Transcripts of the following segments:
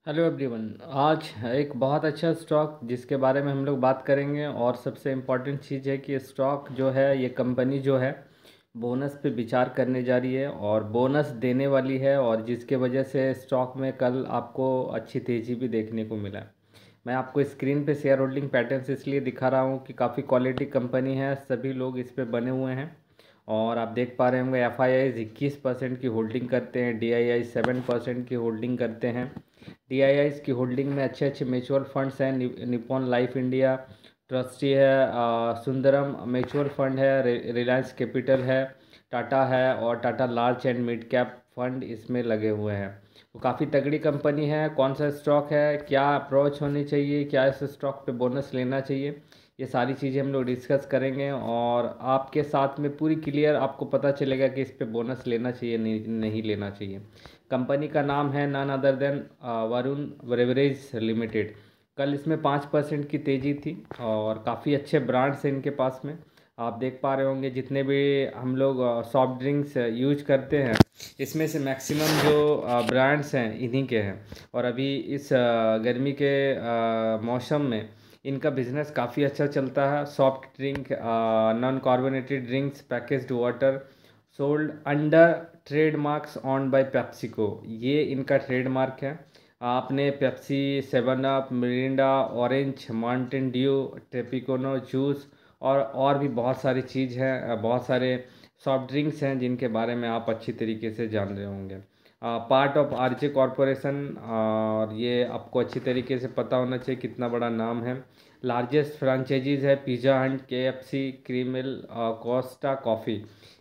Hello everyone. आज एक बहुत अच्छा स्टॉक जिसके बारे में हम लोग बात करेंगे, और सबसे इम्पॉर्टेंट चीज़ है कि स्टॉक जो है, ये कंपनी जो है बोनस पे विचार करने जा रही है और बोनस देने वाली है, और जिसके वजह से स्टॉक में कल आपको अच्छी तेज़ी भी देखने को मिला। मैं आपको स्क्रीन पे शेयर होल्डिंग पैटर्न्स इसलिए दिखा रहा हूँ कि काफ़ी क्वालिटी कंपनी है, सभी लोग इस पे बने हुए हैं। और आप देख पा रहे होंगे एफ आई आईज 21% की होल्डिंग करते हैं, डी आई आई 7% की होल्डिंग करते हैं। डी आई आईज की होल्डिंग में अच्छे अच्छे म्यूचुअल फंड्स हैं, निपॉन लाइफ इंडिया ट्रस्टी है, सुंदरम म्यूचुअल फंड है, रिलायंस कैपिटल है, टाटा है, और Tata large and mid cap fund इसमें लगे हुए हैं। तो काफ़ी तगड़ी कंपनी है। कौन सा स्टॉक है, क्या अप्रोच होनी चाहिए, क्या इस स्टॉक पे बोनस लेना चाहिए, ये सारी चीज़ें हम लोग डिस्कस करेंगे, और आपके साथ में पूरी क्लियर आपको पता चलेगा कि इस पे बोनस लेना चाहिए नहीं लेना चाहिए। कंपनी का नाम है none other than Varun beverage limited. कल इसमें 5% की तेज़ी थी, और काफ़ी अच्छे ब्रांड्स हैं इनके पास में। आप देख पा रहे होंगे जितने भी हम लोग सॉफ्ट ड्रिंक्स यूज करते हैं, इसमें से मैक्सिमम जो ब्रांड्स हैं इन्हीं के हैं। और अभी इस गर्मी के मौसम में इनका बिजनेस काफ़ी अच्छा चलता है। Soft drink, non carbonated drinks, packaged water sold under trademarks owned by PepsiCo, ये इनका ट्रेडमार्क है। आपने Pepsi, seven up, Mirinda, orange, mountain dew, Tropicana juice और भी बहुत सारी चीज़ हैं, बहुत सारे सॉफ्ट ड्रिंक्स हैं जिनके बारे में आप अच्छी तरीके से जान रहे होंगे। पार्ट ऑफ आरजे कॉरपोरेशन, और ये आपको अच्छी तरीके से पता होना चाहिए कितना बड़ा नाम है। लार्जेस्ट फ्रांचाइजीज है pizza hut, K F C, क्रीमिल, कोस्टा कॉफ़ी।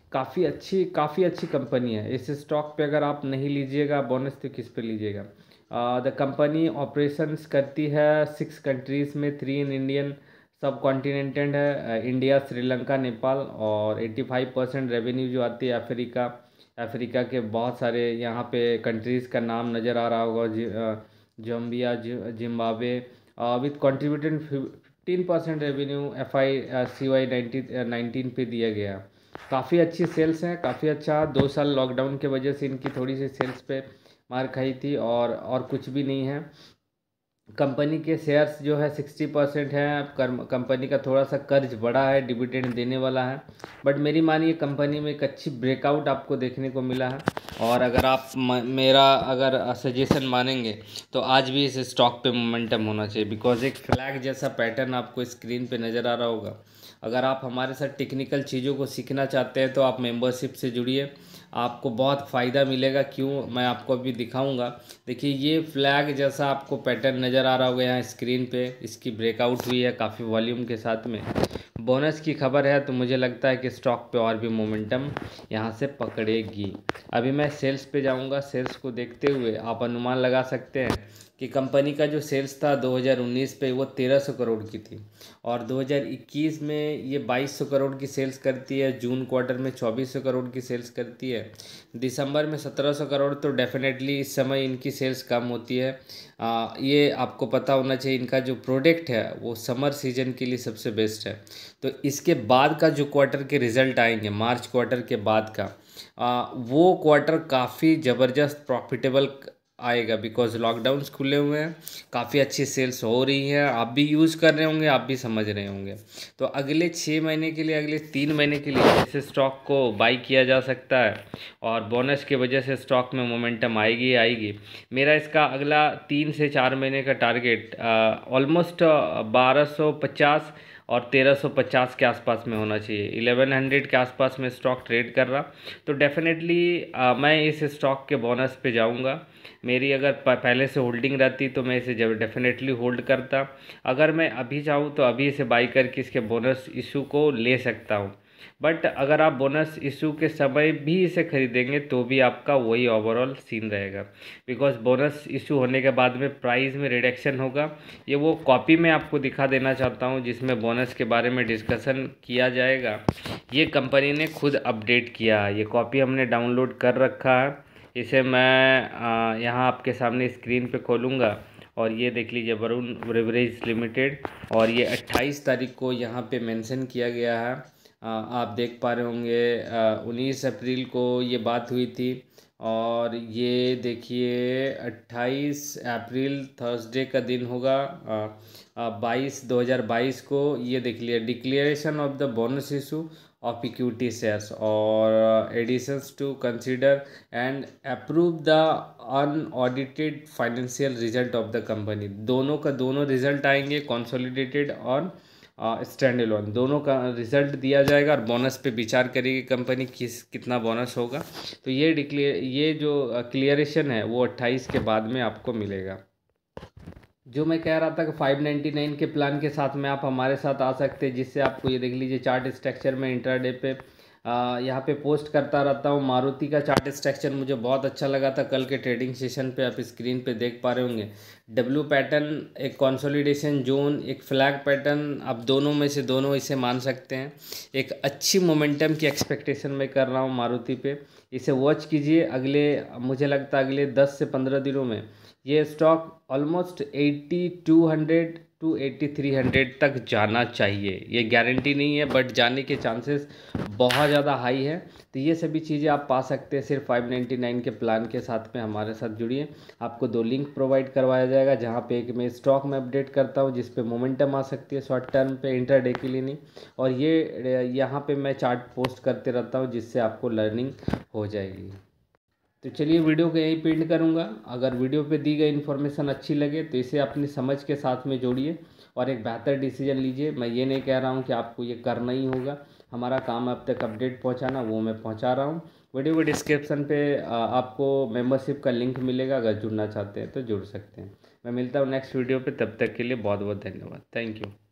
काफ़ी अच्छी कंपनी है। इस स्टॉक पे अगर आप नहीं लीजिएगा बोनस तो किस पे लीजिएगा। द कंपनी ऑपरेशंस करती है 6 कंट्रीज़ में, 3 इन इंडियन सब कॉन्टिनेंटेड है, इंडिया, श्रीलंका, नेपाल, और 85% रेवेन्यू जो आती है अफ्रीका। अफ्रीका के बहुत सारे यहाँ पे कंट्रीज़ का नाम नज़र आ रहा होगा, Zambia, Zimbabwe, with contributed 15% revenue F I C Y 19 पे दिया गया। काफ़ी अच्छी सेल्स हैं, काफ़ी अच्छा। 2 साल लॉकडाउन के वजह से इनकी थोड़ी सी सेल्स पे मार खाई थी, और कुछ भी नहीं है। कंपनी के शेयर्स जो है 60% है। कंपनी का थोड़ा सा कर्ज बढ़ा है, डिविडेंड देने वाला है, बट मेरी मानिए कंपनी में एक अच्छी ब्रेकआउट आपको देखने को मिला है। और अगर आप मेरा अगर सजेशन मानेंगे तो आज भी इस स्टॉक पे मोमेंटम होना चाहिए, बिकॉज एक फ्लैग जैसा पैटर्न आपको स्क्रीन पे नज़र आ रहा होगा। अगर आप हमारे साथ टेक्निकल चीज़ों को सीखना चाहते हैं तो आप मेंबरशिप से जुड़िए, आपको बहुत फ़ायदा मिलेगा। क्यों, मैं आपको अभी दिखाऊंगा। देखिए, ये फ्लैग जैसा आपको पैटर्न नज़र आ रहा होगा यहाँ स्क्रीन पे, इसकी ब्रेकआउट हुई है काफ़ी वॉल्यूम के साथ में। बोनस की खबर है तो मुझे लगता है कि स्टॉक पे और भी मोमेंटम यहाँ से पकड़ेगी। अभी मैं सेल्स पे जाऊँगा। सेल्स को देखते हुए आप अनुमान लगा सकते हैं कि कंपनी का जो सेल्स था 2019 पे वो 1300 करोड़ की थी, और 2021 में ये 2200 करोड़ की सेल्स करती है, जून क्वार्टर में 2400 करोड़ की सेल्स करती है, दिसंबर में 1700 करोड़। तो डेफिनेटली इस समय इनकी सेल्स कम होती है। ये आपको पता होना चाहिए, इनका जो प्रोडक्ट है वो समर सीजन के लिए सबसे बेस्ट है। तो इसके बाद का जो क्वार्टर के रिज़ल्ट आएंगे, मार्च क्वार्टर के बाद का, वो क्वार्टर काफ़ी ज़बरदस्त प्रॉफिटेबल आएगा, बिकॉज लॉकडाउन्स खुले हुए हैं, काफ़ी अच्छी सेल्स हो रही है, आप भी यूज़ कर रहे होंगे, आप भी समझ रहे होंगे। तो अगले 6 महीने के लिए, अगले 3 महीने के लिए इस स्टॉक को बाई किया जा सकता है, और बोनस की वजह से स्टॉक में मोमेंटम आएगी आएगी। मेरा इसका अगला 3 से 4 महीने का टारगेट ऑलमोस्ट 1250 और 1350 के आसपास में होना चाहिए। 1100 के आसपास में स्टॉक ट्रेड कर रहा, तो डेफिनेटली मैं इस स्टॉक के बोनस पे जाऊंगा। मेरी अगर पहले से होल्डिंग रहती तो मैं इसे जब डेफिनेटली होल्ड करता। अगर मैं अभी चाहूँ तो अभी इसे बाई करके इसके बोनस इशू को ले सकता हूँ। बट अगर आप बोनस इशू के समय भी इसे खरीदेंगे तो भी आपका वही ओवरऑल सीन रहेगा, बिकॉज बोनस इशू होने के बाद में प्राइस में रिडक्शन होगा। ये वो कॉपी मैं आपको दिखा देना चाहता हूँ जिसमें बोनस के बारे में डिस्कशन किया जाएगा। ये कंपनी ने खुद अपडेट किया है, ये कॉपी हमने डाउनलोड कर रखा है। इसे मैं यहाँ आपके सामने स्क्रीन पे खोलूँगा, और ये देख लीजिए, वरुण बेवरेज लिमिटेड, और ये 28 तारीख को यहाँ पे मेंशन किया गया है। आप देख पा रहे होंगे 19 अप्रैल को ये बात हुई थी, और ये देखिए 28 अप्रैल थर्सडे का दिन होगा, 22 को। ये देख लिया, declaration of the bonus issue of equity shares और additions to consider and approve the unaudited financial result of the company. दोनों का दोनों रिजल्ट आएंगे, कंसोलिडेटेड और स्टैंड एलोन, दोनों का रिजल्ट दिया जाएगा और बोनस पे विचार करेगी कंपनी कितना बोनस होगा। तो ये जो क्लियरेशन है वो 28 के बाद में आपको मिलेगा। जो मैं कह रहा था कि 599 के प्लान के साथ में आप हमारे साथ आ सकते हैं, जिससे आपको ये देख लीजिए चार्ट स्ट्रक्चर में इंट्राडे पे यहाँ पे पोस्ट करता रहता हूँ। मारुति का चार्ट स्ट्रक्चर मुझे बहुत अच्छा लगा था कल के ट्रेडिंग सेशन पे, आप स्क्रीन पे देख पा रहे होंगे। डब्ल्यू पैटर्न, एक कंसोलिडेशन जोन, एक फ्लैग पैटर्न, आप दोनों में से दोनों इसे मान सकते हैं। एक अच्छी मोमेंटम की एक्सपेक्टेशन मैं कर रहा हूँ मारुति पे, इसे वॉच कीजिए। मुझे लगता है अगले 10 से 15 दिनों में ये स्टॉक ऑलमोस्ट 8200 टू 8300 तक जाना चाहिए। ये गारंटी नहीं है बट जाने के चांसेस बहुत ज़्यादा हाई है। तो ये सभी चीज़ें आप पा सकते हैं सिर्फ 599 के प्लान के साथ में हमारे साथ जुड़िए। आपको 2 लिंक प्रोवाइड करवाया जाएगा, जहाँ पे एक मैं स्टॉक में अपडेट करता हूँ जिस पे मोमेंटम आ सकती है शॉर्ट टर्म पे, इंट्राडे के लिए नहीं। और ये यहाँ पे मैं चार्ट पोस्ट करते रहता हूँ जिससे आपको लर्निंग हो जाएगी। तो चलिए वीडियो को यहीं पेंड करूँगा। अगर वीडियो पे दी गई इन्फॉर्मेशन अच्छी लगे तो इसे अपनी समझ के साथ में जोड़िए और एक बेहतर डिसीजन लीजिए। मैं ये नहीं कह रहा हूँ कि आपको ये करना ही होगा, हमारा काम अब तक अपडेट पहुँचाना, वो मैं पहुँचा रहा हूँ। वीडियो के डिस्क्रिप्शन पे आपको मेंबरशिप का लिंक मिलेगा, अगर जुड़ना चाहते हैं तो जुड़ सकते हैं। मैं मिलता हूँ नेक्स्ट वीडियो पे, तब तक के लिए बहुत बहुत धन्यवाद। Thank you.